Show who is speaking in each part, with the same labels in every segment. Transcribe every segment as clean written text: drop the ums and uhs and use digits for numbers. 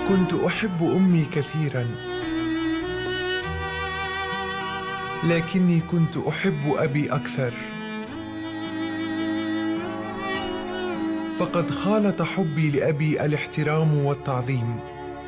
Speaker 1: كنت أحب أمي كثيرا، لكني كنت أحب أبي أكثر، فقد خالط حبي لأبي الاحترام والتعظيم،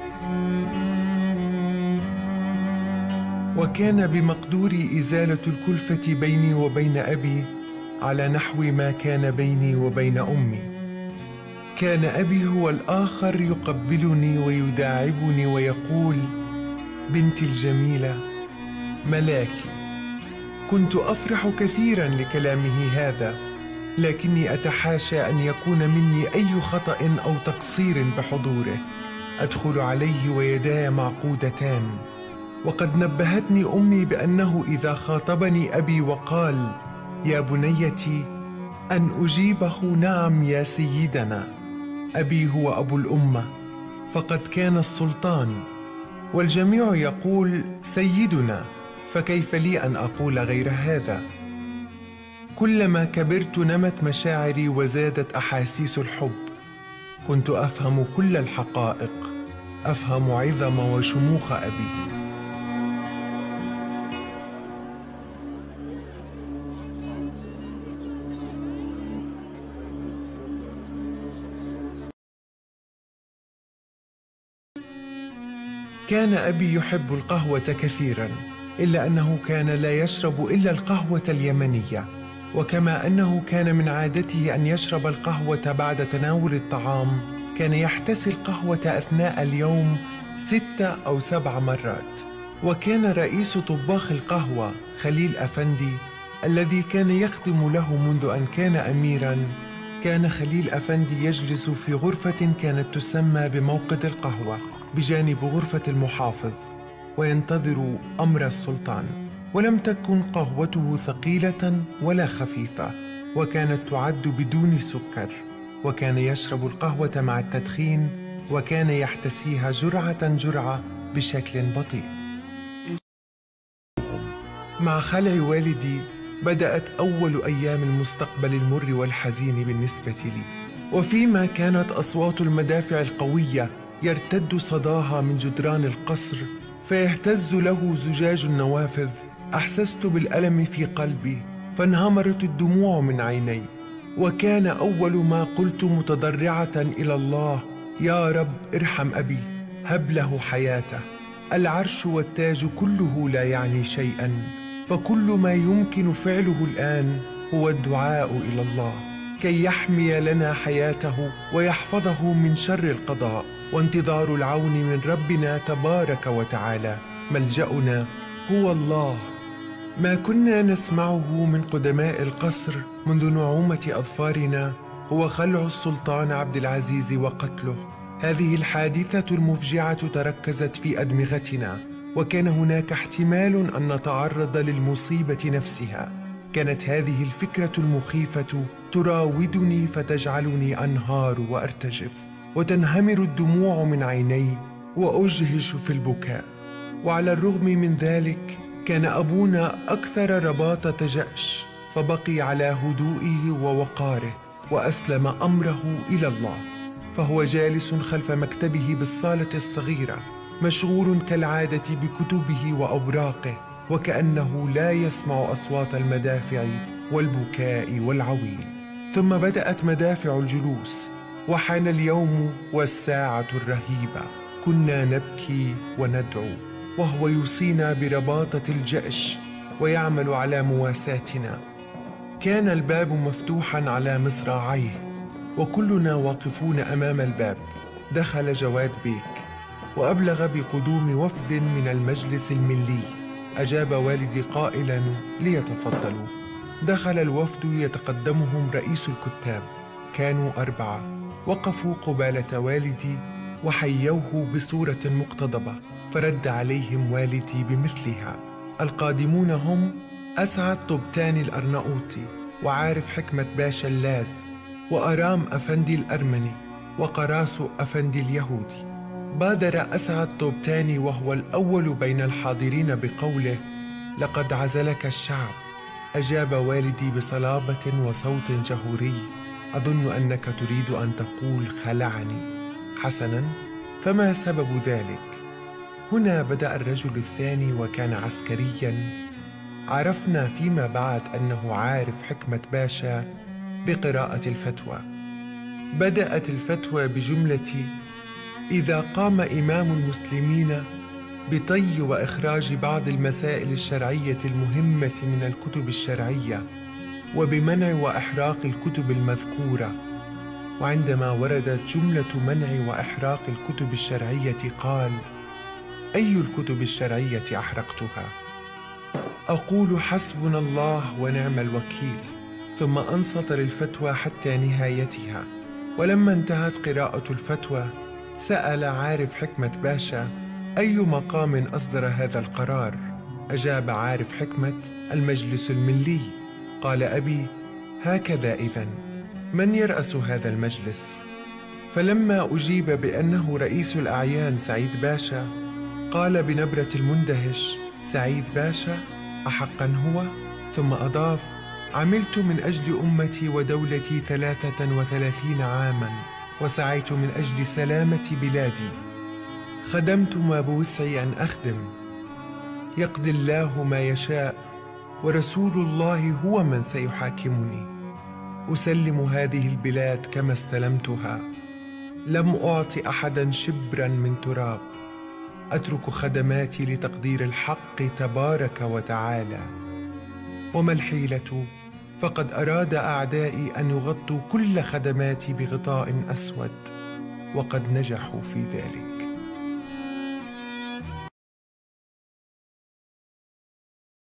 Speaker 1: وكان بمقدوري إزالة الكلفة بيني وبين أبي على نحو ما كان بيني وبين أمي. كان أبي هو الآخر يقبلني ويداعبني ويقول: بنتي الجميلة، ملاكي. كنت أفرح كثيرا لكلامه هذا، لكني أتحاشى أن يكون مني أي خطأ أو تقصير بحضوره. أدخل عليه ويداي معقودتان، وقد نبهتني أمي بأنه إذا خاطبني أبي وقال: يا بنيتي، أن أجيبه: نعم يا سيدنا. أبي هو أبو الأمة، فقد كان السلطان، والجميع يقول سيدنا، فكيف لي أن أقول غير هذا؟ كلما كبرت نمت مشاعري وزادت أحاسيس الحب. كنت أفهم كل الحقائق، أفهم عظم وشموخ أبي. كان أبي يحب القهوة كثيراً، إلا أنه كان لا يشرب إلا القهوة اليمنية، وكما أنه كان من عادته أن يشرب القهوة بعد تناول الطعام، كان يحتسي القهوة أثناء اليوم 6 أو 7 مرات. وكان رئيس طباخ القهوة خليل أفندي الذي كان يخدم له منذ أن كان أميراً. كان خليل أفندي يجلس في غرفة كانت تسمى بموقد القهوة بجانب غرفة المحافظ، وينتظر أمر السلطان. ولم تكن قهوته ثقيلة ولا خفيفة، وكانت تعد بدون سكر، وكان يشرب القهوة مع التدخين، وكان يحتسيها جرعة جرعة بشكل بطيء. مع خلع والدي بدأت أول أيام المستقبل المر والحزين بالنسبة لي، وفيما كانت أصوات المدافع القوية يرتد صداها من جدران القصر فيهتز له زجاج النوافذ، أحسست بالألم في قلبي، فانهمرت الدموع من عيني. وكان أول ما قلت متضرعة إلى الله: يا رب ارحم أبي، هب له حياته. العرش والتاج كله لا يعني شيئا، فكل ما يمكن فعله الآن هو الدعاء إلى الله كي يحمي لنا حياته ويحفظه من شر القضاء، وانتظار العون من ربنا تبارك وتعالى. ملجأنا هو الله. ما كنا نسمعه من قدماء القصر منذ نعومة أظفارنا هو خلع السلطان عبد العزيز وقتله. هذه الحادثة المفجعة تركزت في أدمغتنا، وكان هناك احتمال أن نتعرض للمصيبة نفسها. كانت هذه الفكرة المخيفة تراودني فتجعلني أنهار وأرتجف، وتنهمر الدموع من عيني وأجهش في البكاء. وعلى الرغم من ذلك كان أبونا أكثر رباطة جأش، فبقي على هدوئه ووقاره وأسلم أمره إلى الله. فهو جالس خلف مكتبه بالصالة الصغيرة، مشغول كالعادة بكتبه وأوراقه، وكأنه لا يسمع أصوات المدافع والبكاء والعويل. ثم بدأت مدافع الجلوس، وحان اليوم والساعة الرهيبة. كنا نبكي وندعو، وهو يوصينا برباطة الجأش ويعمل على مواساتنا. كان الباب مفتوحا على مصراعيه، وكلنا واقفون أمام الباب. دخل جواد بيك وأبلغ بقدوم وفد من المجلس الملي. أجاب والدي قائلا: ليتفضلوا. دخل الوفد يتقدمهم رئيس الكتاب، كانوا 4، وقفوا قبالة والدي وحيوه بصورة مقتضبة، فرد عليهم والدي بمثلها. القادمون هم أسعد طبتاني الأرناؤوطي، وعارف حكمة باشا اللاز، وأرام أفندي الأرمني، وقراسو أفندي اليهودي. بادر أسعد طبتاني وهو الأول بين الحاضرين بقوله: لقد عزلك الشعب. أجاب والدي بصلابة وصوت جهوري: أظن أنك تريد أن تقول خلعني. حسناً، فما سبب ذلك؟ هنا بدأ الرجل الثاني وكان عسكرياً. عرفنا فيما بعد أنه عارف حكمة باشا بقراءة الفتوى. بدأت الفتوى بجملة: إذا قام إمام المسلمين بطي وإخراج بعض المسائل الشرعية المهمة من الكتب الشرعية وبمنع وإحراق الكتب المذكورة. وعندما وردت جملة منع وإحراق الكتب الشرعية قال: أي الكتب الشرعية أحرقتها؟ أقول حسبنا الله ونعم الوكيل، ثم أنصت للفتوى حتى نهايتها. ولما انتهت قراءة الفتوى سأل عارف حكمة باشا: أي مقام أصدر هذا القرار؟ أجاب عارف حكمة: المجلس الملي. قال أبي: هكذا إذن، من يرأس هذا المجلس؟ فلما أجيب بأنه رئيس الأعيان سعيد باشا، قال بنبرة المندهش: سعيد باشا؟ أحقا هو؟ ثم أضاف: عملت من أجل أمتي ودولتي 33 عاماً، وسعيت من أجل سلامة بلادي، خدمت ما بوسعي أن أخدم. يقضي الله ما يشاء، ورسول الله هو من سيحاكمني. أسلم هذه البلاد كما استلمتها، لم أعط أحداً شبراً من تراب. أترك خدماتي لتقدير الحق تبارك وتعالى. وما الحيلة؟ فقد أراد أعدائي أن يغطوا كل خدماتي بغطاء أسود، وقد نجحوا في ذلك.